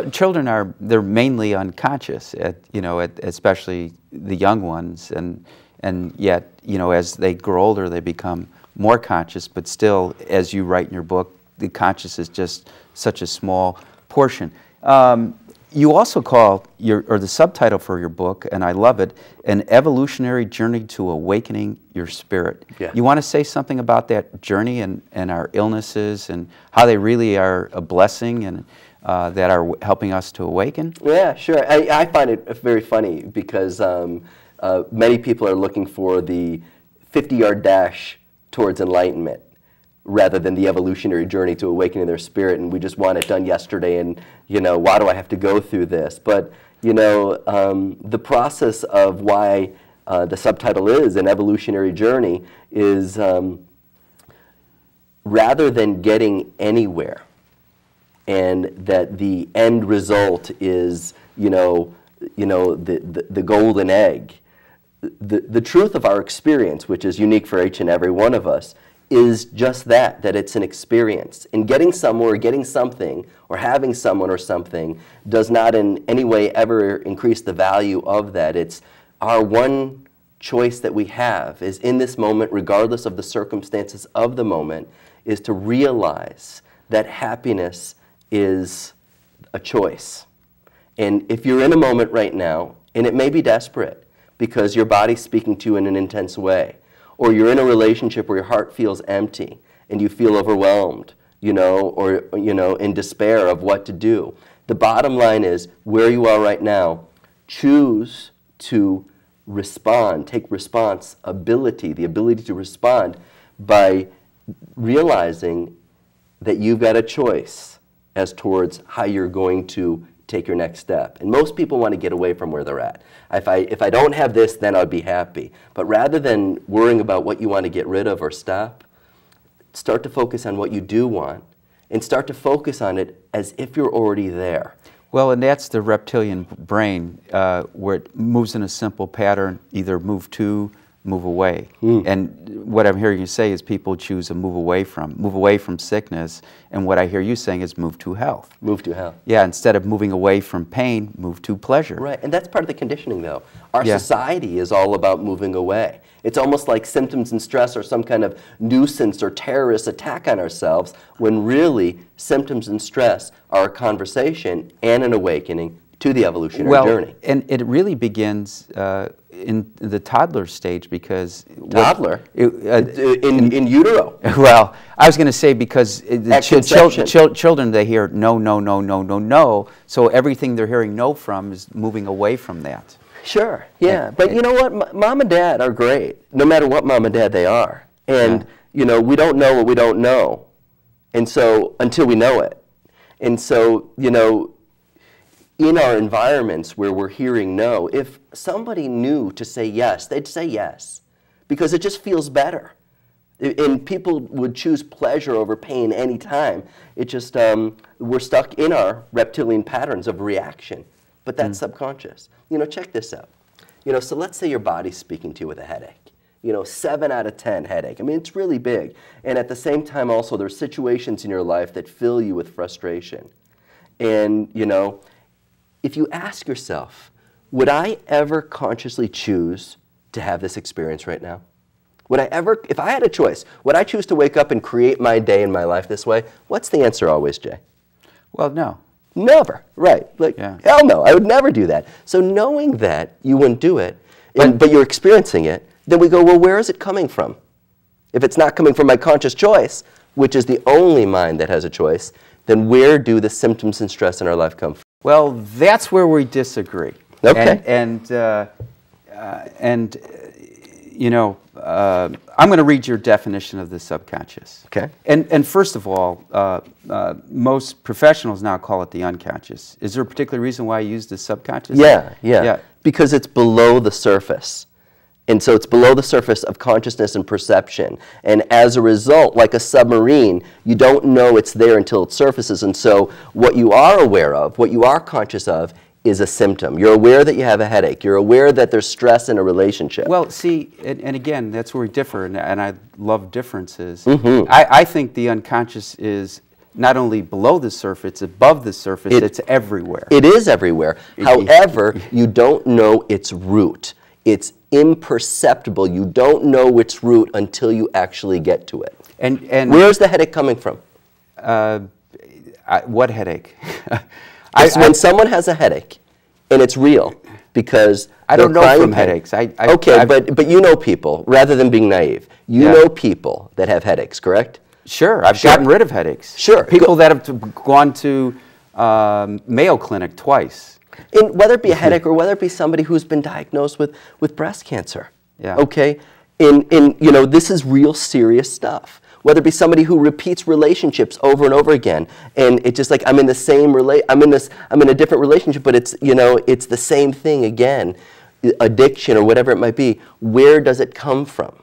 children they're mainly unconscious, especially the young ones, and yet, as they grow older, they become more conscious, but still, as you write in your book, the conscious is just such a small portion. You also call the subtitle for your book, and I love it, An Evolutionary Journey to Awakening Your Spirit. Yeah. You want to say something about that journey and our illnesses and how they really are a blessing and that are helping us to awaken? Yeah, sure. I find it very funny because many people are looking for the 50-yard dash towards enlightenment, rather than the evolutionary journey to awakening their spirit, and we just want it done yesterday, and why do I have to go through this? But the process of why the subtitle is An Evolutionary Journey is rather than getting anywhere, and that the end result is the golden egg. The truth of our experience, which is unique for each and every one of us, is just that it's an experience. And getting somewhere, or getting something, or having someone or something does not in any way ever increase the value of that. It's our one choice that we have is in this moment, regardless of the circumstances of the moment, is to realize that happiness is a choice. And if you're in a moment right now, and it may be desperate because your body's speaking to you in an intense way, or you're in a relationship where your heart feels empty and you feel overwhelmed, or in despair of what to do. The bottom line is, where you are right now, choose to respond, take responsibility, the ability to respond by realizing that you've got a choice as towards how you're going to take your next step. And most people want to get away from where they're at. If I don't have this, then I'll be happy. But rather than worrying about what you want to get rid of or stop, start to focus on what you do want, and start to focus on it as if you're already there. Well, and that's the reptilian brain, where it moves in a simple pattern, either move to, move away. And what I'm hearing you say is people choose to move away from sickness, and what I hear you saying is move to health. Move to health. Yeah, instead of moving away from pain, move to pleasure. Right, and that's part of the conditioning, though. Our society is all about moving away. It's almost like symptoms and stress are some kind of nuisance or terrorist attack on ourselves, when really symptoms and stress are a conversation and an awakening to the evolutionary journey. And it really begins in the toddler stage, because toddler in utero. Well, I was going to say, because children, they hear no, no, no, no, no, no, so everything they're hearing no from is moving away from that. Sure, yeah, but you know what? Mom and dad are great, no matter what mom and dad they are, and we don't know what we don't know, and so until we know it, and so in our environments where we're hearing no, if somebody knew to say yes, they'd say yes, because it just feels better. And people would choose pleasure over pain any time. It just, we're stuck in our reptilian patterns of reaction, but that's subconscious. Check this out. So let's say your body's speaking to you with a headache. 7 out of 10 headache. I mean, it's really big. And at the same time also, there's situations in your life that fill you with frustration. And, if you ask yourself, would I ever consciously choose to have this experience right now? Would I ever, if I had a choice, would I choose to wake up and create my day and my life this way? What's the answer always, Jay? Well, no. Never, right. Hell no, I would never do that. So knowing that you wouldn't do it, but you're experiencing it, then we go, well, where is it coming from? If it's not coming from my conscious choice, which is the only mind that has a choice, then where do the symptoms and stress in our life come from? Well, that's where we disagree. Okay. I'm going to read your definition of the subconscious. Okay. And first of all, most professionals now call it the unconscious. Is there a particular reason why you use the subconscious? Yeah. Because it's below the surface. And so it's below the surface of consciousness and perception. And as a result, like a submarine, you don't know it's there until it surfaces. And so what you are aware of, what you are conscious of, is a symptom. You're aware that you have a headache. You're aware that there's stress in a relationship. Well, see, and again, that's where we differ, and I love differences. I think the unconscious is not only below the surface, it's above the surface, it's everywhere. It is everywhere. However, you don't know its root. It's imperceptible. You don't know its root until you actually get to it. And where's the headache coming from? What headache? It's when someone has a headache, and it's real, because I don't know from pain. headaches. Okay, but you know people, rather than being naive. You know people that have headaches, correct? Sure, I've gotten rid of headaches. Sure. People that have gone to Mayo Clinic twice. And whether it be a headache or whether it be somebody who's been diagnosed with breast cancer. Yeah. Okay? You know, this is real serious stuff. Whether it be somebody who repeats relationships over and over again, and it's just like I'm in the same I'm in a different relationship, but it's, you know, it's the same thing again, addiction or whatever it might be. Where does it come from?